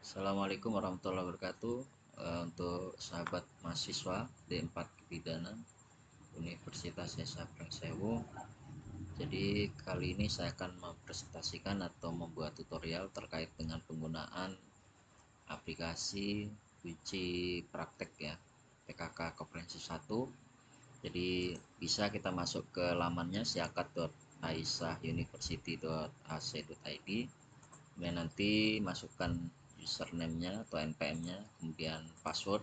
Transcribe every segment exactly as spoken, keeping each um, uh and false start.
Assalamualaikum warahmatullahi wabarakatuh. Eh, untuk sahabat mahasiswa D empat Kebidanan Universitas Esa Prengsewu. Jadi kali ini saya akan mempresentasikan atau membuat tutorial terkait dengan penggunaan aplikasi uji praktek ya P K K Komprehensif satu. Jadi bisa kita masuk ke lamannya siakat dot aisyah university dot a c dot i d. Kemudian nanti masukkan username-nya atau N P M-nya, kemudian password.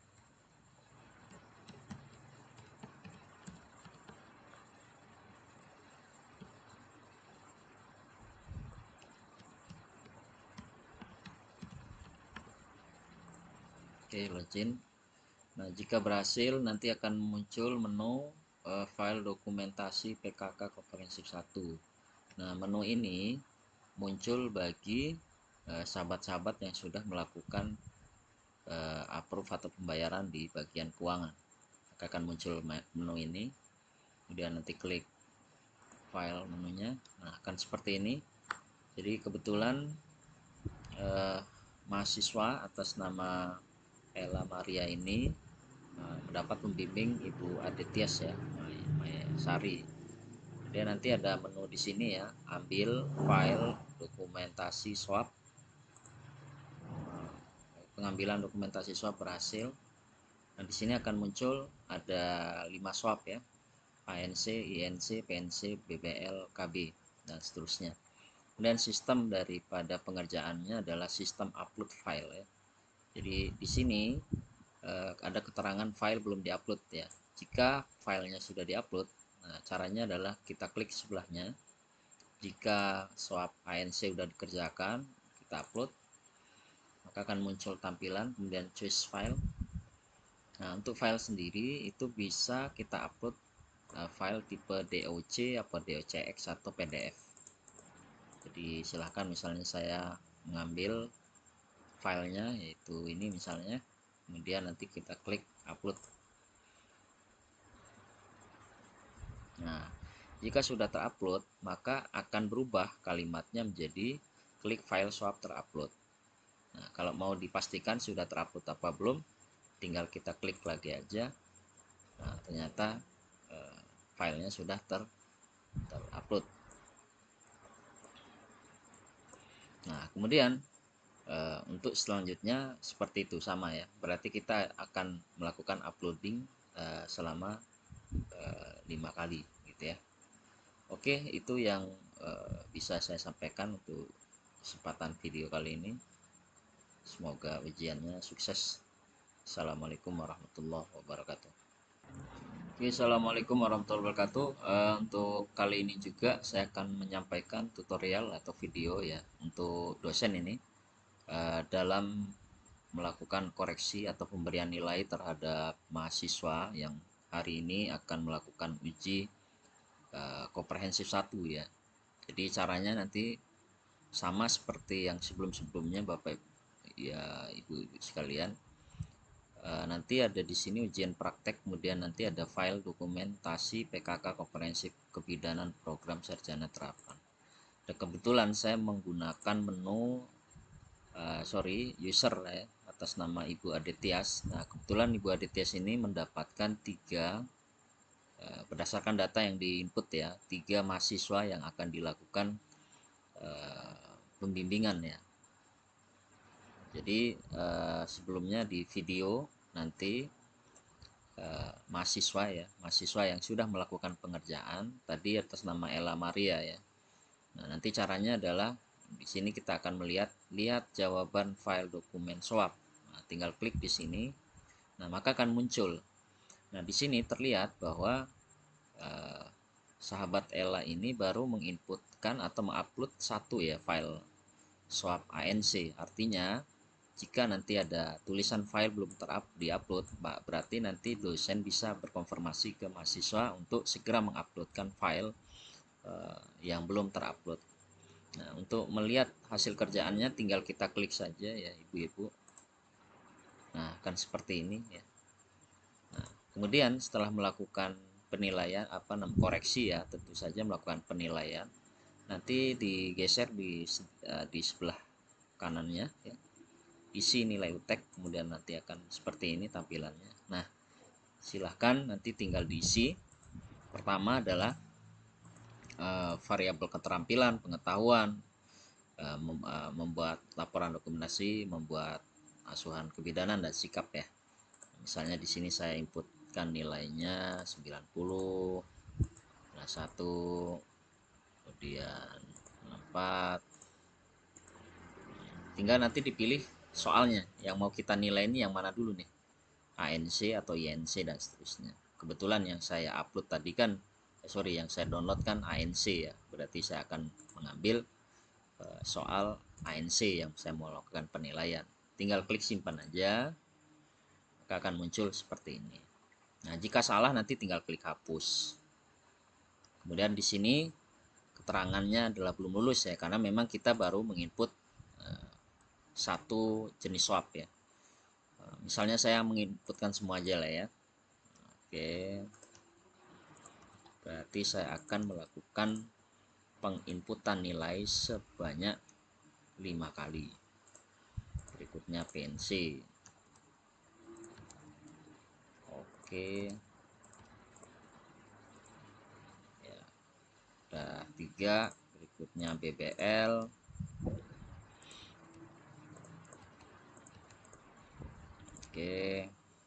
Oke, login. Nah, jika berhasil nanti akan muncul menu uh, file dokumentasi P K K Komprehensif satu. Nah, menu ini muncul bagi uh, sahabat-sahabat yang sudah melakukan uh, approve atau pembayaran di bagian keuangan. Maka akan muncul menu ini. Kemudian nanti klik file menunya. Nah, akan seperti ini. Jadi kebetulan eh, mahasiswa atas nama Ella Maria ini eh, mendapat pembimbing Ibu Adetias ya, Maya Sari. Kemudian nanti ada menu di sini ya, ambil file dokumentasi swab. Pengambilan dokumentasi swab berhasil. Nah, di sini akan muncul ada lima swab ya, A N C, I N C, P N C, B B L, K B dan seterusnya. Dan sistem daripada pengerjaannya adalah sistem upload file ya. Jadi di sini eh, ada keterangan file belum diupload ya. Jika filenya sudah diupload, nah caranya adalah kita klik sebelahnya. Jika swap A N C sudah dikerjakan, kita upload, maka akan muncul tampilan kemudian choose file. Nah, untuk file sendiri itu bisa kita upload uh, file tipe D O C atau D O C X atau P D F. Jadi silahkan misalnya saya mengambil filenya yaitu ini misalnya, kemudian nanti kita klik upload. Nah, jika sudah terupload maka akan berubah kalimatnya menjadi klik file swap terupload. Nah, kalau mau dipastikan sudah terupload apa belum, tinggal kita klik lagi aja. Nah, ternyata eh, filenya sudah ter terupload. Nah, kemudian Uh, untuk selanjutnya seperti itu sama ya, berarti kita akan melakukan uploading uh, selama uh, lima kali gitu ya. Oke, itu yang uh, bisa saya sampaikan untuk kesempatan video kali ini. Semoga ujiannya sukses. Assalamualaikum warahmatullahi wabarakatuh. Oke, assalamualaikum warahmatullahi wabarakatuh. Uh, untuk kali ini juga saya akan menyampaikan tutorial atau video ya untuk dosen ini uh, dalam melakukan koreksi atau pemberian nilai terhadap mahasiswa yang hari ini akan melakukan uji uh, komprehensif satu ya. Jadi caranya nanti sama seperti yang sebelum-sebelumnya Bapak ya Ibu, -ibu sekalian. Uh, nanti ada di sini ujian praktek, kemudian nanti ada file dokumentasi P K K Komprehensif Kebidanan Program Sarjana Terapan. Dan kebetulan saya menggunakan menu uh, sorry user ya, atas nama Ibu Adetias. Nah, kebetulan Ibu Adetias ini mendapatkan tiga uh, berdasarkan data yang diinput ya, tiga mahasiswa yang akan dilakukan uh, pembimbingan ya. Jadi uh, sebelumnya di video nanti uh, mahasiswa ya, mahasiswa yang sudah melakukan pengerjaan tadi atas nama Ella Maria ya. Nah, nanti caranya adalah di sini kita akan melihat lihat jawaban file dokumen swab. Nah, tinggal klik di sini. Nah, maka akan muncul. Nah, di sini terlihat bahwa eh, sahabat Ella ini baru menginputkan atau mengupload satu ya file swab A N C. Artinya jika nanti ada tulisan file belum terup diupload, berarti nanti dosen bisa berkonfirmasi ke mahasiswa untuk segera menguploadkan file uh, yang belum terupload. Nah, untuk melihat hasil kerjaannya tinggal kita klik saja ya ibu-ibu. Nah, akan seperti ini ya. Nah, kemudian setelah melakukan penilaian apa namanya koreksi ya, tentu saja melakukan penilaian. Nanti digeser di uh, di sebelah kanannya ya. isi nilai U T E K, kemudian nanti akan seperti ini tampilannya. Nah, silahkan nanti tinggal diisi. Pertama adalah uh, variabel keterampilan, pengetahuan, uh, mem uh, membuat laporan dokumentasi, membuat asuhan kebidanan dan sikap ya. Misalnya di sini saya inputkan nilainya sembilan puluh, kelas satu, kemudian empat. Tinggal nanti dipilih soalnya yang mau kita nilai ini yang mana dulu nih, A N C atau I N C dan seterusnya. Kebetulan yang saya upload tadi kan eh, sorry yang saya download kan A N C ya, berarti saya akan mengambil uh, soal A N C yang saya mau lakukan penilaian. Tinggal klik simpan aja, maka akan muncul seperti ini. Nah, jika salah nanti tinggal klik hapus. Kemudian di sini keterangannya adalah belum lulus ya, karena memang kita baru menginput uh, satu jenis swab ya. Misalnya saya menginputkan semua aja lah ya. Oke, berarti saya akan melakukan penginputan nilai sebanyak lima kali. Berikutnya P N C. Oke, ya, udah tiga. Berikutnya B B L. Oke,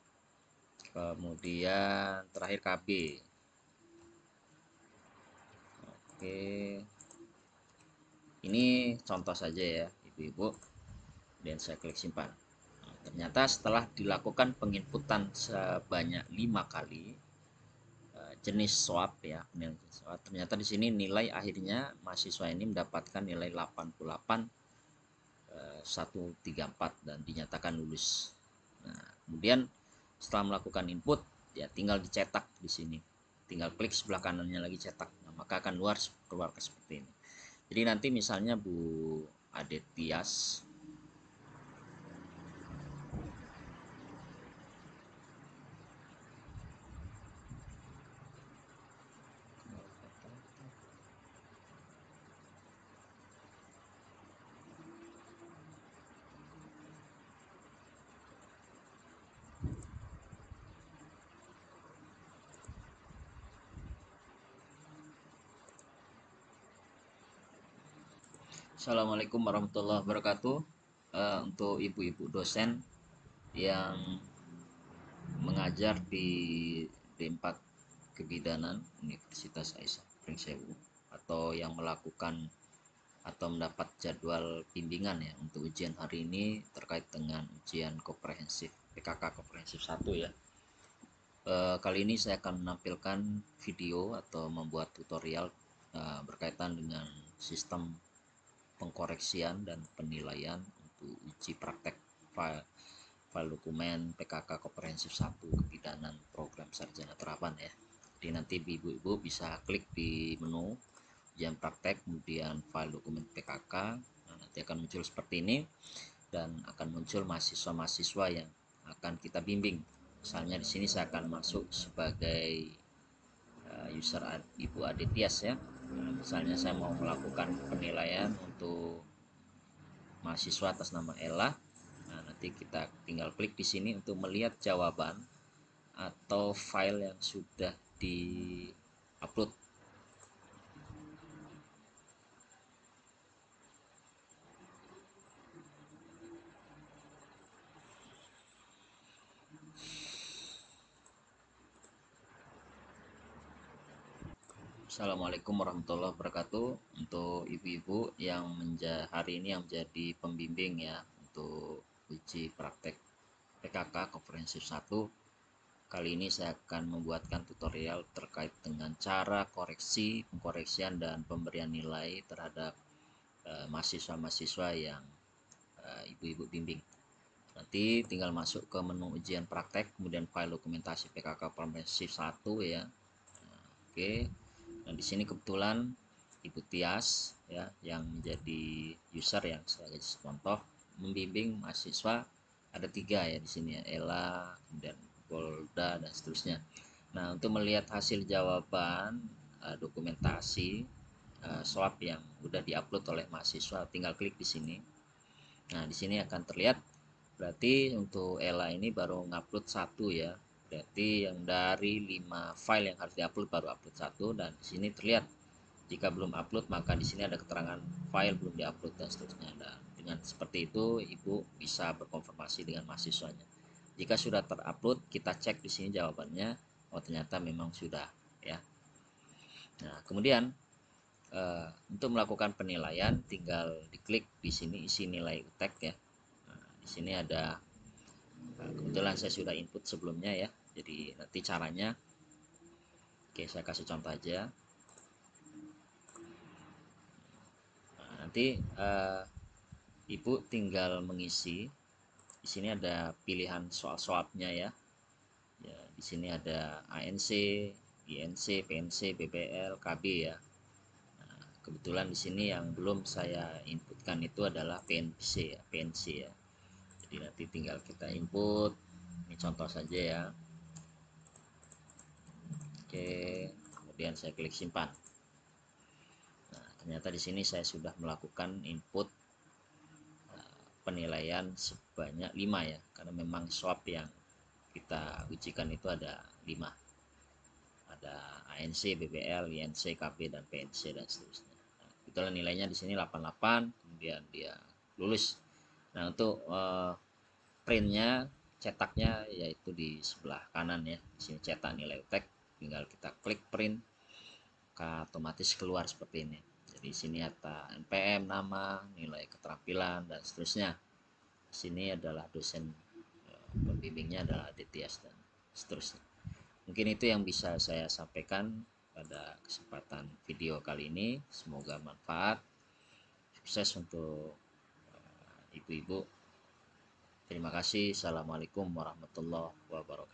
kemudian terakhir K B. Oke, ini contoh saja ya ibu-ibu, dan saya klik simpan. Nah, ternyata setelah dilakukan penginputan sebanyak lima kali uh, jenis swab ya, ternyata di sini nilai akhirnya mahasiswa ini mendapatkan nilai delapan puluh delapan seratus tiga puluh empat dan dinyatakan lulus. Nah, kemudian setelah melakukan input ya tinggal dicetak di sini. Tinggal klik sebelah kanannya lagi cetak. Nah, maka akan luar keluar seperti ini. Jadi nanti misalnya Bu Ade Tias Assalamualaikum warahmatullahi wabarakatuh. Uh, untuk ibu-ibu dosen yang mengajar di D empat Kebidanan Universitas Aisyah Pringsewu, atau yang melakukan atau mendapat jadwal bimbingan ya untuk ujian hari ini terkait dengan ujian komprehensif P K K komprehensif satu ya. E, kali ini saya akan menampilkan video atau membuat tutorial e, berkaitan dengan sistem pengkoreksian dan penilaian untuk uji praktek file, file dokumen P K K komprehensif satu kebidanan program sarjana terapan ya. Jadi nanti ibu-ibu bisa klik di menu ujian praktek, kemudian file dokumen P K K. Nah, nanti akan muncul seperti ini dan akan muncul mahasiswa-mahasiswa yang akan kita bimbing. Misalnya di sini saya akan masuk sebagai uh, user Ibu Ade Tias ya. Nah, misalnya saya mau melakukan penilaian untuk mahasiswa atas nama Ella. Nah, nanti kita tinggal klik di sini untuk melihat jawaban atau file yang sudah di-upload. Assalamualaikum warahmatullahi wabarakatuh. Untuk ibu-ibu yang menja hari ini yang menjadi pembimbing ya untuk uji praktek P K K komprehensif satu, kali ini saya akan membuatkan tutorial terkait dengan cara koreksi, pengkoreksian dan pemberian nilai terhadap mahasiswa-mahasiswa uh, yang ibu-ibu uh, bimbing. Nanti tinggal masuk ke menu ujian praktek, kemudian file dokumentasi P K K komprehensif satu ya. Nah, oke. Okay. Nah, di sini kebetulan Ibu Tias ya yang menjadi user yang sebagai contoh membimbing mahasiswa ada tiga ya di sini ya, Ella, kemudian Golda dan seterusnya. Nah, untuk melihat hasil jawaban uh, dokumentasi uh, swab yang sudah diupload oleh mahasiswa, tinggal klik di sini. Nah, di sini akan terlihat Berarti untuk Ella ini baru ngupload satu ya. Berarti yang dari lima file yang harus diupload baru upload satu, dan di sini terlihat jika belum upload maka di sini ada keterangan file belum diupload dan seterusnya. Dan dengan seperti itu Ibu bisa berkonfirmasi dengan mahasiswanya. Jika sudah terupload, kita cek di sini jawabannya, oh ternyata memang sudah ya. Nah, kemudian uh, untuk melakukan penilaian tinggal diklik di sini isi nilai U T E C ya. Nah, di sini ada, nah, kebetulan saya sudah input sebelumnya ya. Jadi nanti caranya, oke saya kasih contoh aja. Nah, nanti uh, Ibu tinggal mengisi. Di sini ada pilihan soal-soalnya ya. Ya, di sini ada A N C, I N C, P N C, B P L, K B ya. Nah, kebetulan di sini yang belum saya inputkan itu adalah P N C ya, P N C ya. Jadi nanti tinggal kita input. Ini contoh saja ya. Oke, kemudian saya klik simpan. Nah, ternyata di sini saya sudah melakukan input uh, penilaian sebanyak lima ya, karena memang swab yang kita ujikan itu ada lima. Ada A N C, B B L, I N C, K B, dan P N C dan seterusnya. Nah, itulah nilainya di sini delapan puluh delapan, kemudian dia lulus. Nah, untuk uh, printnya, cetaknya yaitu di sebelah kanan ya. Di sini cetak nilai U T E C, tinggal kita klik print, maka otomatis keluar seperti ini. Jadi di sini ada N P M, nama, nilai keterampilan dan seterusnya. Di sini adalah dosen uh, pembimbingnya adalah D T S dan seterusnya. Mungkin itu yang bisa saya sampaikan pada kesempatan video kali ini. Semoga manfaat. Sukses untuk ibu-ibu. Terima kasih. Assalamualaikum warahmatullahi wabarakatuh.